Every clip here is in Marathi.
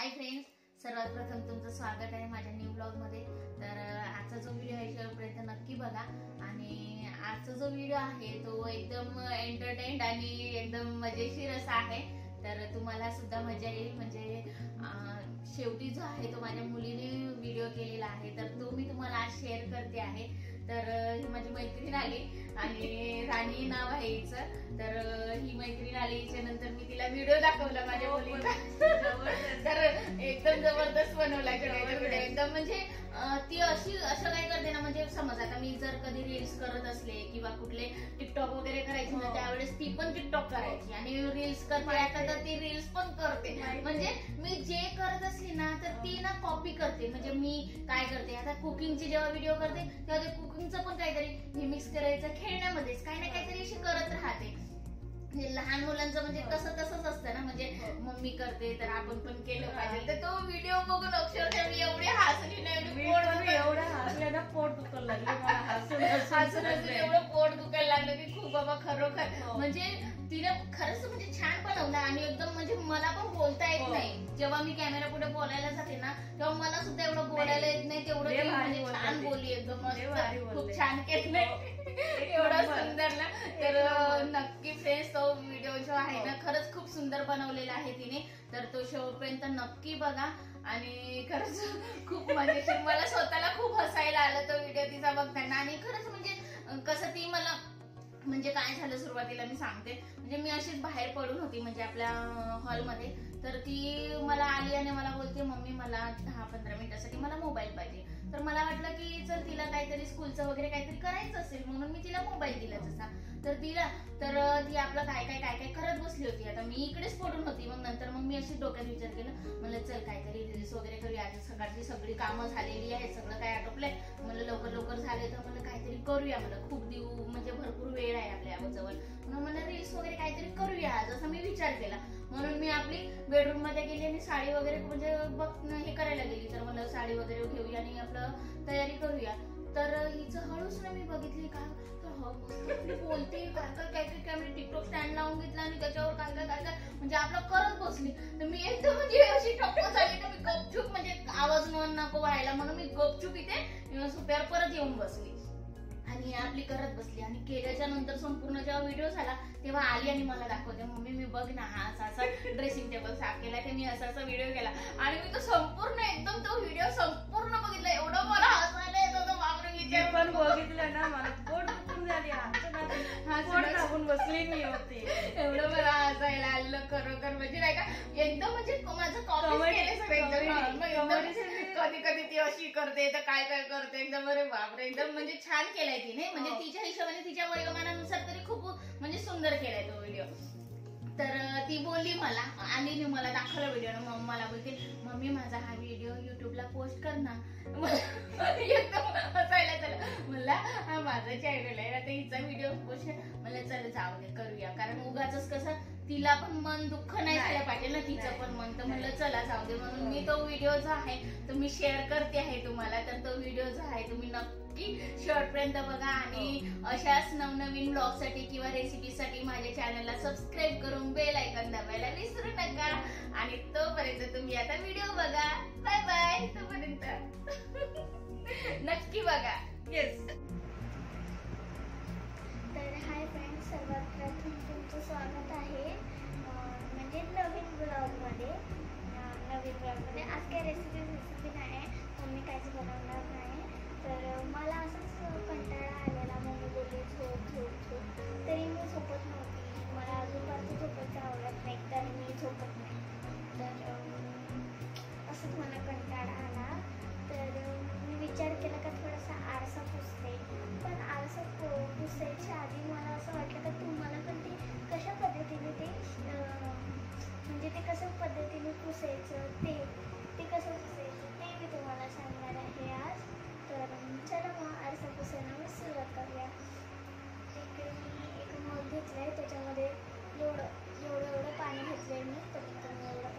हाय फ्रेंड्स, सर्वात प्रथम तुमचं स्वागत आहे माझ्या न्यू ब्लॉग मध्ये। तर आजचा जो व्हिडिओ आहे शेवटपर्यंत नक्की बघा। आणि आजचा जो व्हिडिओ आहे तो एकदम एंटरटेन्ड आणि एकदम मजेशीर असा आहे, तर तुम्हाला सुद्धा मजा येईल। म्हणजे शेवटी जो आहे तो माझ्या मुलीने व्हिडिओ केलेला आहे, तर तो मी तुम्हाला आज शेअर करते आहे। तर ही माझी मैत्रीण आली आणि राणी नाव आहे हिचं। तर ही मैत्रीण आली, नंतर मी तिला व्हिडिओ दाखवला माझ्या मुलीला। तर एकदम जबरदस्त बनवला व्हिडिओ, एकदम म्हणजे ती असं काय करते ना, म्हणजे समज आता मी जर कधी रील्स करत असले किंवा कुठले टिकटॉक वगैरे करायचे ना, त्यावेळेस ती पण टिकटॉक करायची आणि रील्स करते। आता तर ती रील्स पण करते, म्हणजे मी जे करत असली ना तर ती ना कॉपी करते। म्हणजे मी काय करते आता कुकिंगची जेव्हा व्हिडिओ करते तेव्हा ते कुकिंगचं पण काहीतरी हे मिक्स करायचं, खेळण्यामध्येच काही ना काहीतरी अशी करत राहते। लहान मुलांचं म्हणजे तसंच असतं ना, म्हणजे मम्मी करते तर आपण पण केलं पाहिजे। तर तो व्हिडिओ बघून अक्षरशः मी एवढी हसली ना, एवढं हसले ना पोट दुखायला लागलं मला, हसून एवढं पोट दुखायला लागलं की खूप बाबा खरोखर म्हणजे तिने खरंच म्हणजे छान बनवलं। आणि एकदम म्हणजे मला पण बोलता येत नाही, जेव्हा मी कॅमेरा पुढे बोलायला जाते ना तेव्हा मला सुद्धा एवढं बोलायला येत नाही, तेवढं म्हणजे छान बोलली, एकदम खूप छान केलं एवढं सुंदर ना। तर नक्की फ्रेंड्स तो व्हिडिओ जो आहे ना खरंच खूप सुंदर बनवलेला आहे तिने, तर तो शेवटपर्यंत नक्की बघा। आणि खरंच खूप मजेशीर, मला स्वतःला खूप हसायला आलं तो व्हिडिओ तिचा बघताना। आणि खरंच म्हणजे कसं ती मला म्हणजे काय झालं सुरुवातीला मी सांगते, म्हणजे मी अशीच बाहेर पडून होती म्हणजे आपल्या हॉलमध्ये, तर ती मला आली आणि मला बोलते मम्मी मला 10-15 मिनिटासाठी मला मोबाईल पाहिजे। तर मला वाटलं की चल तिला काहीतरी स्कूलचं वगैरे काहीतरी करायचं असेल म्हणून मी तिला मोबाईल दिला जसा, तर दिला तर ती आपलं काय काय करत बसली होती। आता मी इकडेच पडून होती, मग नंतर मग मी अशी डोक्यात विचार केला, म्हणलं चल काहीतरी रील्स वगैरे करूया, आज सकाळची सगळी कामं झालेली आहेत, सगळं काय आटोपलंय, म्हणलं लवकर झाले तर म्हणलं काहीतरी करूया, म्हणलं खूप म्हणजे भरपूर वेळ आहे आपल्या जवळ, म्हणून म्हणलं रील्स वगैरे काहीतरी करूया आज, असा मी विचार केला। म्हणून मी आपली बेडरूम मध्ये गेली आणि साडी वगैरे म्हणजे हे करायला गेली, तर मला साडी वगैरे घेऊया आणि आपलं तयारी करूया। तर हिचं हळूच ना मी बघितली काय बोलते, काय टिकटॉक स्टँड लावून घेतला आणि त्याच्यावर काय म्हणजे आपलं करत बसली। तर मी एकदम म्हणजे अशी टप्प झाली ना, मी गपचूप म्हणजे आवाज नको व्हायला म्हणून मी गपचूप इथे सुप्यावर परत येऊन बसली आणि आपली करत बसली। आणि केल्याच्या नंतर संपूर्ण जेव्हा व्हिडिओ झाला तेव्हा आली आणि मला दाखवते, मम्मी मी बघ ना हा असा ड्रेसिंग टेबल साफ केला, की मी असा व्हिडिओ केला। आणि मी तो संपूर्ण एकदम तो व्हिडिओ संपूर्ण बघितला, एवढं मला हसायला येत होतं बापरे। मी पण बघितलं ना मला पोट दुखून झाली, बसली मी होती, एवढं मला हसायला आलं खरोखर, म्हणजे नाही का एकदम म्हणजे माझं कधी ती अशी करते तर काय करते, एकदम अरे बापरे एकदम म्हणजे छान केलाय तिने, म्हणजे तिच्या हिशोबाने तिच्या वयोमानानुसार तरी खूप म्हणजे सुंदर केलाय तो व्हिडिओ। तर ती बोलली मला आणि मला दाखवला व्हिडिओ, मग मला बोलते मम्मी माझा हा व्हिडिओ युट्यूबला पोस्ट कर ना। एकदम हसायला चला मला हा माझा चॅनल आहे आता हिचा व्हिडिओ पोस्ट, मला चल जाऊ दे करूया, कारण उगाच कसं तिला पण मन दुःख नाही झालं पाहिजे ना, तिचं पण मन, तर म्हणलं चला जाऊ दे, म्हणून मी तो व्हिडिओ जो आहे तो मी शेअर करते आहे तुम्हाला। तर तो व्हिडिओ जो आहे तुम्ही नक्की शेवटपर्यंत बघा आणि अशाच नवनवीन ब्लॉग साठी किंवा रेसिपी साठी माझ्या चॅनलला सबस्क्राईब करून बेल आयकॉन दाबायला विसरू नका। आणि तोपर्यंत तुम्ही आता व्हिडिओ बघा, बाय बाय, तोपर्यंत नक्की बघा। येस। तर हाय फ्रेंड्स, सर्वात प्रथम तुमचं स्वागत आहे म्हणजे नवीन ब्लॉगमध्ये। आज काय रेसिपी नाही आहे, मम्मी काहीच बनवणार नाही। तर मला असंच कंटाळा आलेला, मम्मी बोलली झोप, तरी मी झोपत नव्हती, मला अजूनपासून झोपायचं आवडत नाही, तर मी झोपत नाही। तर असंच मला कंटाळा आला, तर मी विचार केला का थोडासा आरसा पुसते, पण आरसा पुसायच्या आधी मला असं वाटलं का तुम्हाला पण ते कशा पद्धतीने म्हणजे ते कसं पद्धतीने पुसायचं, ते कसं पुसायचं ते मी तुम्हाला सांगणार आहे आज। तर चला मग आरसा पुसायला सुरुवात करूया। इकडे मी एक मग घेतलं आहे, त्याच्यामध्ये एवढं पाणी घेतलं आहे मी, तर एवढं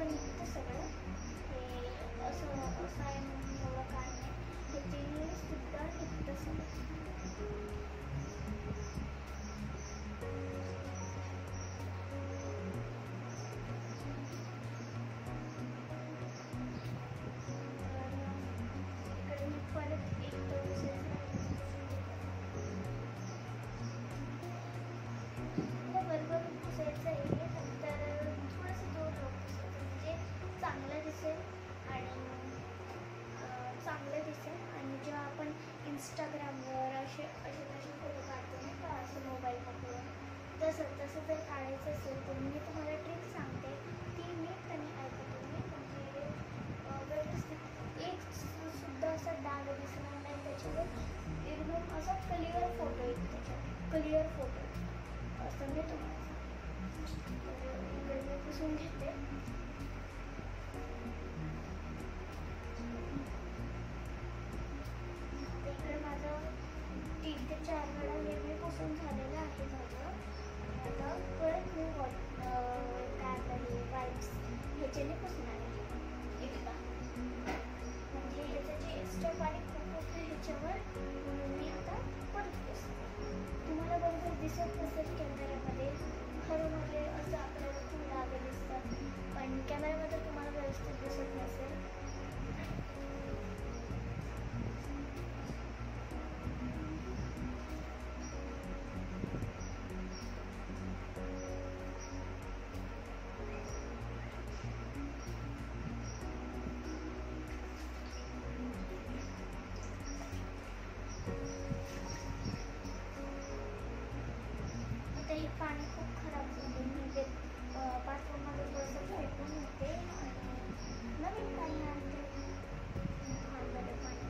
पण निघतं सगळं. हे असं आहे म्हणून एवढं काय नाही, हे तिन्ही सुद्धा निघतं सगळं. इकडे मी परत एक बरोबर पुसायचं आहे, तर थोडंसं जोर लावून पुसायचं म्हणजे चांगलं दिसेल आणि जेव्हा आपण इंस्टाग्रामवर असे फोटो काढतो नाही का, असं मोबाईल पकडून, तसं जर काढायचं असेल तर मी तुम्हाला ट्रिक सांगते, ती नीट आणि ऐका तुम्ही. म्हणजे व्यवस्थित एक सुद्धा असा डाग दिसणार नाही त्याच्यावर, एकदम असा क्लिअर फोटो येतो त्याच्यावर, क्लिअर फोटो असं मी तुम्हाला सांगते. पुसून घेते. इकडे माझं 3 ते 4 वेळा हे मी पुसून झालेलं आहे माझं. आता परत मी वाईप्स ह्याच्याने पुसणार आहे एकदा, म्हणजे ह्याचं जे एक्स्ट्रा पाणी खूप होतं ह्याच्यावर, म्हणून मी आता परत पुसते. तुम्हाला बरोबर दिसत नसेल कॅमेऱ्यामध्ये, खरंमध्ये असं आपल्याला खूप डाग दिसतात, पण कॅमेऱ्यामध्ये तुम्हाला व्यवस्थित दिसत नसेल. आता हे पाणी खूप खराब झालं, म्हणजे बाथरूममध्ये थोडंसं फेकून होते आणि नवीन पाणी आणते. घाणमध्ये पाणी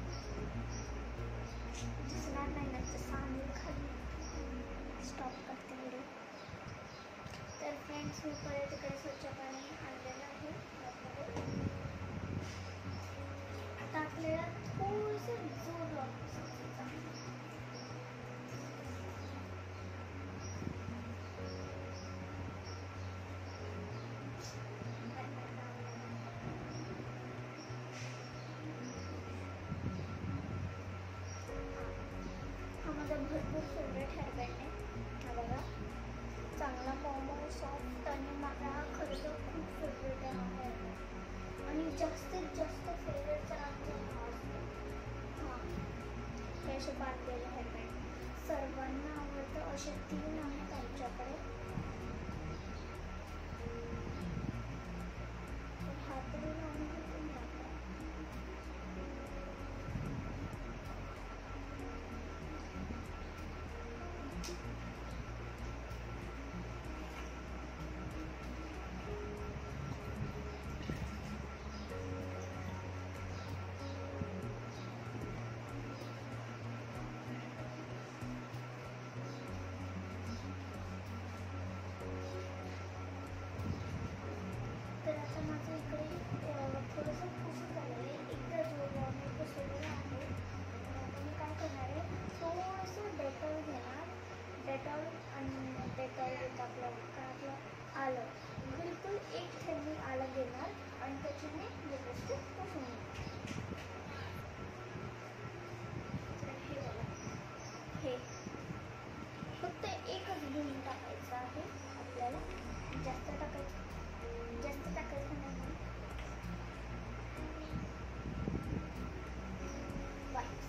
दिसणार नाही ना, तसं आणून खाली स्टॉप करते व्हिडिओ. तर फ्रेंड्स, मी परत इकडे स्वच्छ पाणी आणलेलं आहे. आता आपल्याला थोडंसं जोर लावून भरपूर फेवरेट हेअरबँड आहे हा बघा, चांगला मऊ सॉफ्ट, आणि माझा खरं तर खूप फेवरेट आहे हा हेअरबँड, आणि जास्तीत जास्त फेवरेट तर आमचा हा असतो. हां, हे असे बांधलेले हेअरबँड सर्वांना आवडतं. असे 3 आहेत आमच्याकडे. हात लावून घेतो मी आता. तर आता माझं इकडे थोडंसं पुसून झालेलं आहे, एकदा जोर लावून मी पुसवलेलं आहे. आता मी काय करणार आहे, थोडंसं डेटॉल घेणार, डेटॉल आणि डेटॉल घेतं आपलं आलं, बिलकुल 1 थेंब मी आलं घेणार आणि त्याच्याने व्यवस्थित पुसून घेणार. हे बघा, हे फक्त एकच घेऊन टाकायचं आहे आपल्याला, जास्त टाकायचं नाही. वाईप्स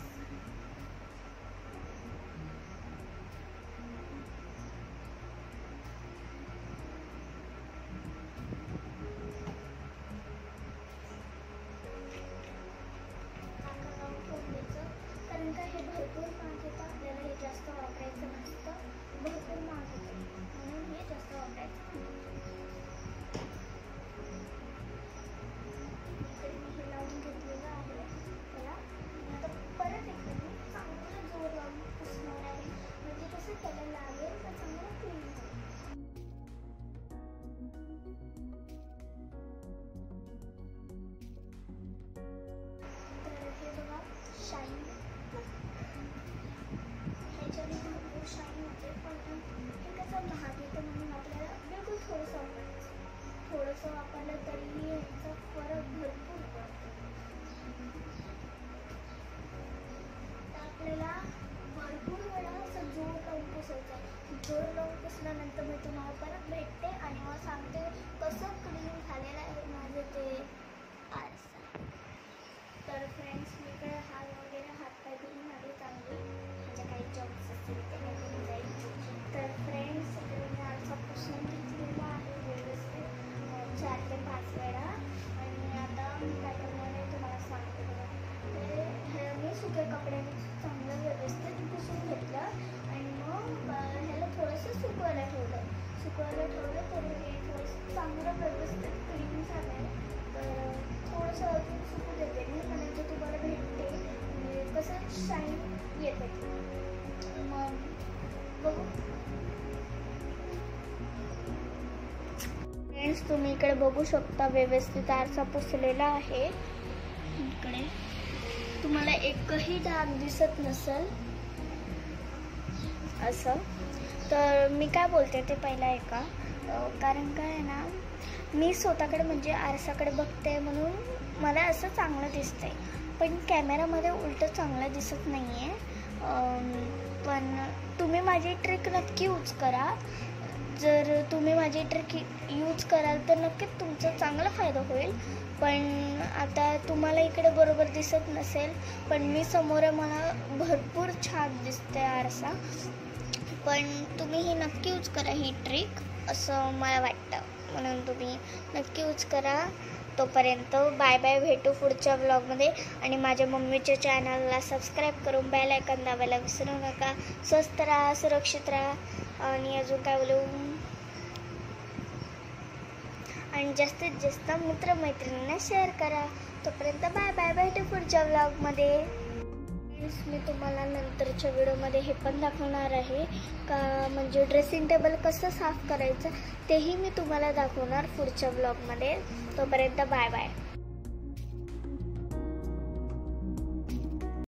कारण का हे भरपूर महाग येतं, आपल्याला हे जास्त वापरायचं नसतं, भरपूर महाग येतं म्हणून हे जास्त वापरायचं. घर लावून पुसल्यानंतर मी तुम्हाला परत भेटते आणि मग सांगते कसं क्लीन झालेलं आहे माझं ते आरसा. तर फ्रेंड्स मी इकडे हात वगैरे हातपाय धुवून आले चांगले, म्हणजे काही जॉब्स असतील ते निघून जाईल. तर फ्रेंड्स इकडे मी आरसा पुसून घेतलेला आहे व्यवस्थित 4 ते 5 वेळा. आणि आता मी काय करणार आहे तुम्हाला सांगते बघा. हे मी सुक्या कपड्याने चांगलं व्यवस्थित पुसून घेतलं आणि मग ह्याला थोडंसं सुकवायला ठेवलं तर हे थोडंसं चांगलं व्यवस्थित क्लीन झालं आहे. तर थोडंसं अजून सुकू देते मी, म्हणजे तुम्हाला भेटते म्हणजे कसं शाईन येते. मग बघू फ्रेंड्स, तुम्ही इकडे बघू शकता व्यवस्थित आरसा पुसलेला आहे. इकडे तुम्हाला एकही डाग दिसत नसेल असं. तर मी काय बोलते ते पहिला ऐका. कारण काय आहे ना, मी स्वतःकडे म्हणजे आरसाकडे बघते म्हणून मला असं चांगलं दिसतंय, पण कॅमेरामध्ये उलटं चांगलं दिसत नाही आहे. पण तुम्ही माझी ट्रिक नक्की यूज करा. जर तुम्ही माझी ट्रिक यूज कराल तर नक्कीच तुमचा चांगला फायदा होईल. पण आता तुम्हाला इकडे बरोबर दिसत नसेल, पण मी समोर मला भरपूर छान दिसते आरसा. पण तुम्ही ही नक्की यूज करा ही ट्रिक, असं मला वाटतं. म्हणून तुम्ही नक्की यूज करा. तोपर्यंत बाय बाय, भेटू पुढच्या व्लॉगमध्ये. आणि माझ्या मम्मीच्या चॅनलला सबस्क्राईब करून बेल आयकॉन दाबायला विसरू नका. स्वस्त राहा, सुरक्षित राहा. आणि अजून काय बोलू, आणि जास्तीत जास्त मित्रमैत्रिणींना शेअर करा. तोपर्यंत बाय बाय, भेटू पुढच्या व्लॉगमध्ये. मी तुम्हाला नंतरच्या व्हिडिओमध्ये हे पण दाखवणार आहे का, म्हणजे ड्रेसिंग टेबल कसं साफ करायचं तेही मी तुम्हाला दाखवणार पुढच्या व्लॉगमध्ये. तोपर्यंत बाय बाय.